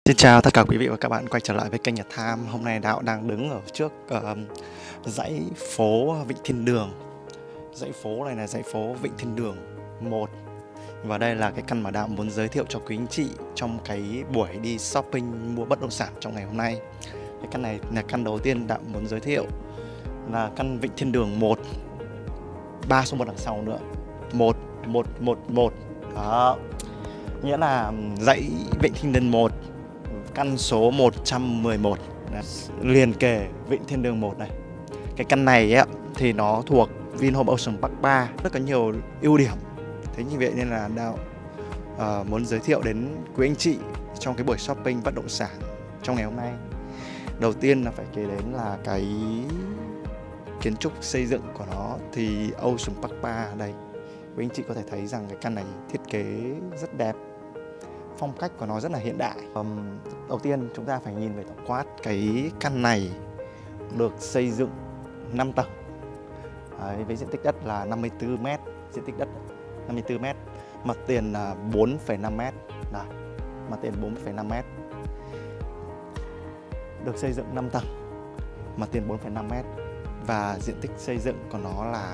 Xin chào tất cả quý vị và các bạn quay trở lại với kênh Nhật Tham. Hôm nay Đạo đang đứng ở trước dãy phố Vịnh Thiên Đường. Dãy phố này là dãy phố Vịnh Thiên Đường 1. Và đây là cái căn mà Đạo muốn giới thiệu cho quý anh chị trong cái buổi đi shopping mua bất động sản trong ngày hôm nay. Cái căn này là căn đầu tiên Đạo muốn giới thiệu, là căn Vịnh Thiên Đường 1. 3 số 1 đằng sau nữa, 1111. Đó, nghĩa là dãy Vịnh Thiên Đường 1, căn số 111, liền kề Vịnh Thiên Đường 1 này. Cái căn này ấy, thì nó thuộc Vinhome Ocean Park 3, rất có nhiều ưu điểm. Thế như vậy nên là Đạo muốn giới thiệu đến quý anh chị trong cái buổi shopping bất động sản trong ngày hôm nay. Đầu tiên là phải kể đến là cái kiến trúc xây dựng của nó, thì Ocean Park 3 đây. Quý anh chị có thể thấy rằng cái căn này thiết kế rất đẹp, phong cách của nó rất là hiện đại. Đầu tiên chúng ta phải nhìn về tổng quát. Cái căn này được xây dựng 5 tầng. Đấy, với diện tích đất là 54 m, diện tích đất 54 m, mặt tiền là 4,5 m. Đây, mặt tiền 4,5 m. Được xây dựng 5 tầng, mặt tiền 4,5 m, và diện tích xây dựng của nó là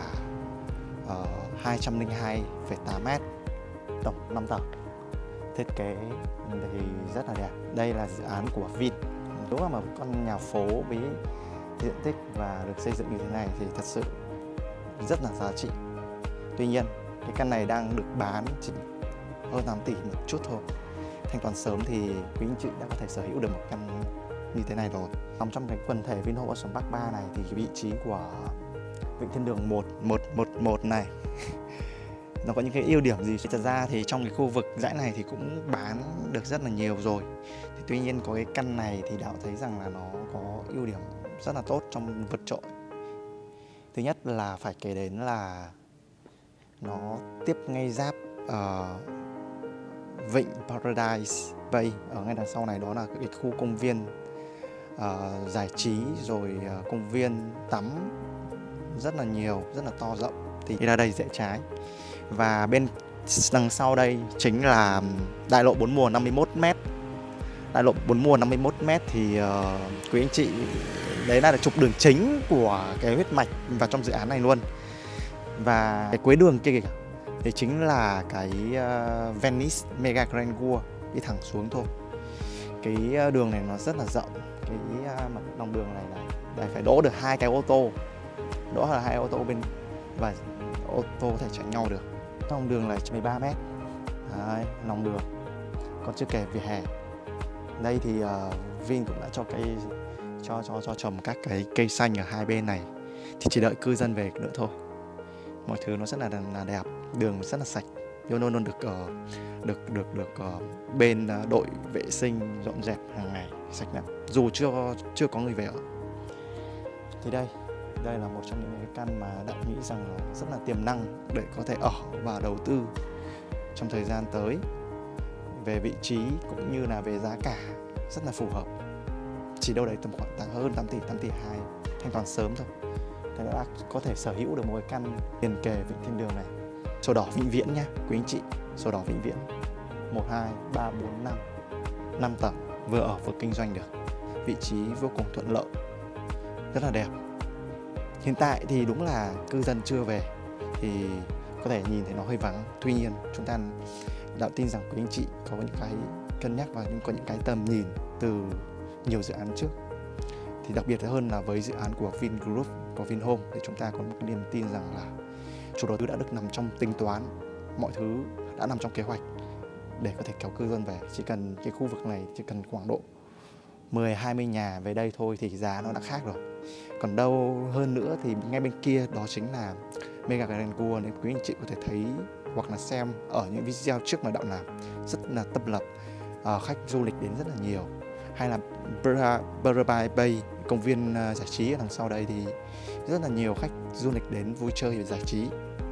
202,8 m, tổng 5 tầng. Thiết kế thì rất là đẹp. Đây là dự án của Vin. Đúng là một con nhà phố với diện tích và được xây dựng như thế này thì thật sự rất là giá trị. Tuy nhiên cái căn này đang được bán chỉ hơn 8 tỷ một chút thôi. Thanh toán sớm thì quý anh chị đã có thể sở hữu được một căn như thế này rồi. Nằm trong cái quần thể Vinhome Ocean Park 3 này thì cái vị trí của Vịnh Thiên Đường 1111 này nó có những cái ưu điểm gì? Thật ra thì trong cái khu vực dãy này thì cũng bán được rất là nhiều rồi. Thì tuy nhiên có cái căn này thì Đạo thấy rằng là nó có ưu điểm rất là tốt trong vượt trội. Thứ nhất là phải kể đến là nó tiếp ngay giáp Vịnh Paradise Bay. Ở ngay đằng sau này đó là cái khu công viên giải trí, rồi công viên tắm rất là nhiều, rất là to rộng. Thì ra đây rẽ trái. Và bên đằng sau đây chính là đại lộ 4 mùa 51 m. Đại lộ 4 mùa 51 m thì quý anh chị, đấy là trục đường chính của cái huyết mạch vào trong dự án này luôn. Và cái cuối đường kia kìa thì chính là cái Venice Mega Grand Tour đi thẳng xuống thôi. Cái đường này nó rất là rộng. Cái mặt lòng đường này là đây phải đỗ được 2 cái ô tô. Đỗ là 2 ô tô bên, và ô tô có thể chạy nhau được. Lòng đường là 13 m. Đấy, lòng đường. Còn chưa kể vỉa hè. Đây thì Vin cũng đã cho trồng các cái cây xanh ở hai bên này. Thì chỉ đợi cư dân về nữa thôi. Mọi thứ nó rất là đẹp, đường rất là sạch. Luôn luôn được bên đội vệ sinh dọn dẹp hàng ngày sạch đẹp, dù chưa có người về ở. Thì đây là một trong những cái căn mà Đạo nghĩ rằng nó rất là tiềm năng để có thể ở và đầu tư trong thời gian tới. Về vị trí cũng như là về giá cả rất là phù hợp. Chỉ đâu đấy tầm khoảng hơn 8 tỷ, 8 tỷ 2, thanh toán sớm thôi. Thế đã có thể sở hữu được một cái căn liền kề Vịnh Thiên Đường này. Sổ đỏ vĩnh viễn nhé quý anh chị, sổ đỏ vĩnh viễn. 1, 2, 3, 4, 5, 5 tầng, vừa ở vừa kinh doanh được. Vị trí vô cùng thuận lợi, rất là đẹp. Hiện tại thì đúng là cư dân chưa về thì có thể nhìn thấy nó hơi vắng. Tuy nhiên chúng ta Đạo tin rằng quý anh chị có những cái cân nhắc và có những cái tầm nhìn từ nhiều dự án trước. Thì đặc biệt hơn là với dự án của Vingroup, của Vinhome, thì chúng ta có một cái niềm tin rằng là chủ đầu tư đã được nằm trong tính toán, mọi thứ đã nằm trong kế hoạch để có thể kéo cư dân về. Chỉ cần cái khu vực này chỉ cần khoảng độ 10-20 nhà về đây thôi thì giá nó đã khác rồi. Còn đâu hơn nữa thì ngay bên kia đó chính là Mega Grand Tour, nên quý anh chị có thể thấy hoặc là xem ở những video trước mà Đạo làm rất là tấp lập, khách du lịch đến rất là nhiều. Hay là Paradise Bay, công viên giải trí ở đằng sau đây thì rất là nhiều khách du lịch đến vui chơi và giải trí.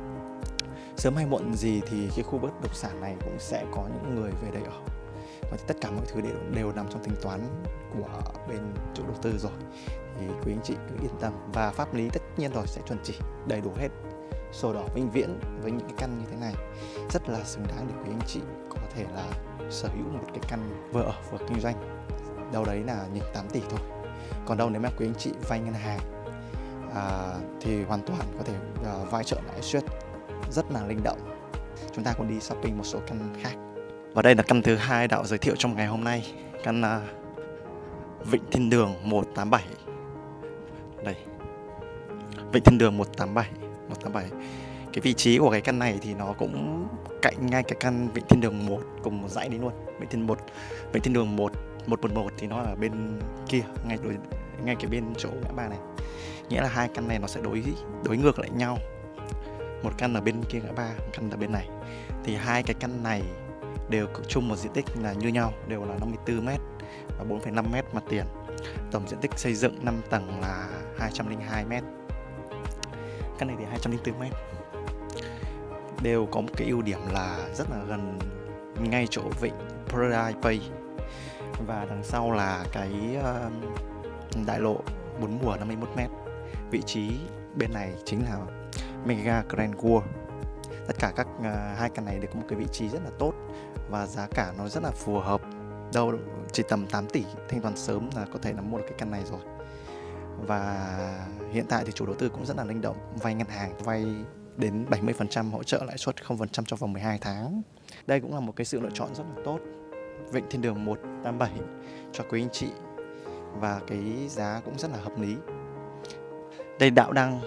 Sớm hay muộn gì thì cái khu bất động sản này cũng sẽ có những người về đây ở. Và tất cả mọi thứ đều nằm trong tính toán của bên chủ đầu tư rồi. Thì quý anh chị cứ yên tâm. Và pháp lý tất nhiên rồi sẽ chuẩn chỉ đầy đủ hết. Sổ đỏ vĩnh viễn với những cái căn như thế này rất là xứng đáng để quý anh chị có thể là sở hữu một cái căn vừa ở vừa kinh doanh, đâu đấy là nhỉnh 8 tỷ thôi. Còn đâu nếu mà quý anh chị vay ngân hàng thì hoàn toàn có thể vay trợ lãi suất rất là linh động. Chúng ta còn đi shopping một số căn khác. Và đây là căn thứ hai Đạo giới thiệu trong ngày hôm nay, căn Vịnh Thiên Đường 187. Đây, Vịnh Thiên Đường 187. Cái vị trí của cái căn này thì nó cũng cạnh ngay cái căn Vịnh Thiên Đường 1 cùng một dãy đấy luôn. Vịnh Thiên Đường 111 thì nó ở bên kia, ngay cái bên chỗ ngã ba này. Nghĩa là hai căn này nó sẽ đối ngược lại nhau. Một căn ở bên kia ngã ba, một căn ở bên này. Thì hai cái căn này đều chung một diện tích là như nhau, đều là 54 m và 4,5 m mặt tiền. Tổng diện tích xây dựng 5 tầng là 202 m. Căn này thì 204 m. Đều có một cái ưu điểm là rất là gần ngay chỗ vịnh Paradise Bay. Và đằng sau là cái đại lộ 4 mùa 51 m. Vị trí bên này chính là Mega Grand World. Tất cả các hai căn này đều có một cái vị trí rất là tốt và giá cả nó rất là phù hợp. Đâu chỉ tầm 8 tỷ thanh toán sớm là có thể là mua được cái căn này rồi. Và hiện tại thì chủ đầu tư cũng rất là linh động, vay ngân hàng, vay đến 70% hỗ trợ lãi suất 0% trong vòng 12 tháng. Đây cũng là một cái sự lựa chọn rất là tốt. Vịnh Thiên Đường 187 cho quý anh chị và cái giá cũng rất là hợp lý. Đây Đạo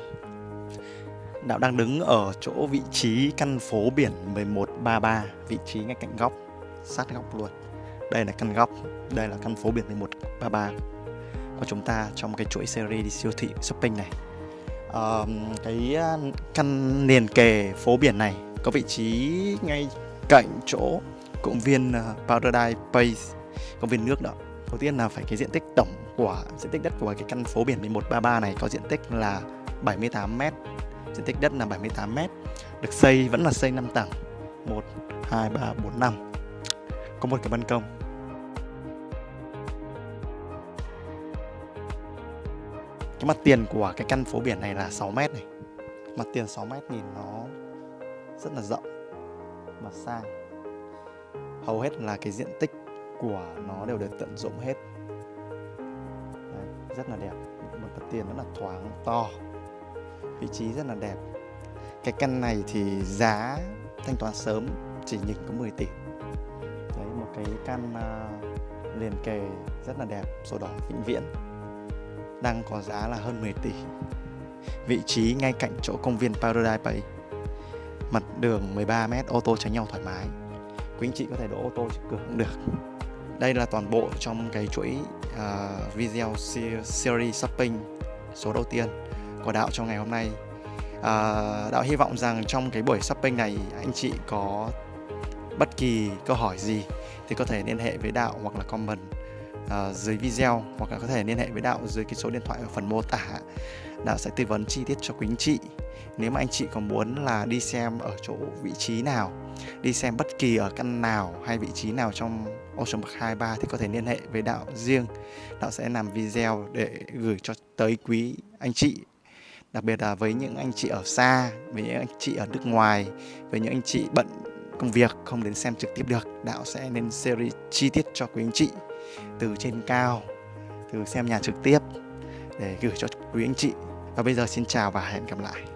đang đứng ở chỗ vị trí căn phố biển 1133, vị trí ngay cạnh góc, sát góc luôn. Đây là căn góc, đây là căn phố biển 1133 của chúng ta trong cái chuỗi series đi siêu thị shopping này. Cái căn liền kề phố biển này có vị trí ngay cạnh chỗ công viên Paradise Bay, công viên nước đó. Đầu tiên là phải cái diện tích tổng của diện tích đất của cái căn phố biển 1133 này có diện tích là 78 m. Diện tích đất là 78 m. Được xây vẫn là xây 5 tầng. 1 2 3 4 5. Có một cái ban công. Cái mặt tiền của cái căn phố biển này là 6 m này. Mặt tiền 6 m nhìn nó rất là rộng và sang. Hầu hết là cái diện tích của nó đều được tận dụng hết. Đấy, rất là đẹp. Một mặt tiền rất là thoáng, to. Vị trí rất là đẹp. Cái căn này thì giá thanh toán sớm chỉ nhỉnh có 10 tỷ. Đấy, một cái căn liền kề rất là đẹp, sổ đỏ vĩnh viễn, đang có giá là hơn 10 tỷ. Vị trí ngay cạnh chỗ công viên Paradise Bay. Mặt đường 13 m, ô tô tránh nhau thoải mái. Quý anh chị có thể đỗ ô tô trước cửa cũng được. Đây là toàn bộ trong cái chuỗi video series shopping số đầu tiên của Đạo trong ngày hôm nay. Đạo hy vọng rằng trong cái buổi shopping này anh chị có bất kỳ câu hỏi gì thì có thể liên hệ với Đạo hoặc là comment dưới video, hoặc là có thể liên hệ với Đạo dưới cái số điện thoại ở phần mô tả. Đạo sẽ tư vấn chi tiết cho quý anh chị. Nếu mà anh chị có muốn là đi xem ở chỗ vị trí nào, đi xem bất kỳ ở căn nào hay vị trí nào trong Ocean Park 23 thì có thể liên hệ với Đạo riêng. Đạo sẽ làm video để gửi cho tới quý anh chị. Đặc biệt là với những anh chị ở xa, với những anh chị ở nước ngoài, với những anh chị bận công việc không đến xem trực tiếp được, Đạo sẽ lên series chi tiết cho quý anh chị từ trên cao, từ xem nhà trực tiếp để gửi cho quý anh chị. Và bây giờ xin chào và hẹn gặp lại.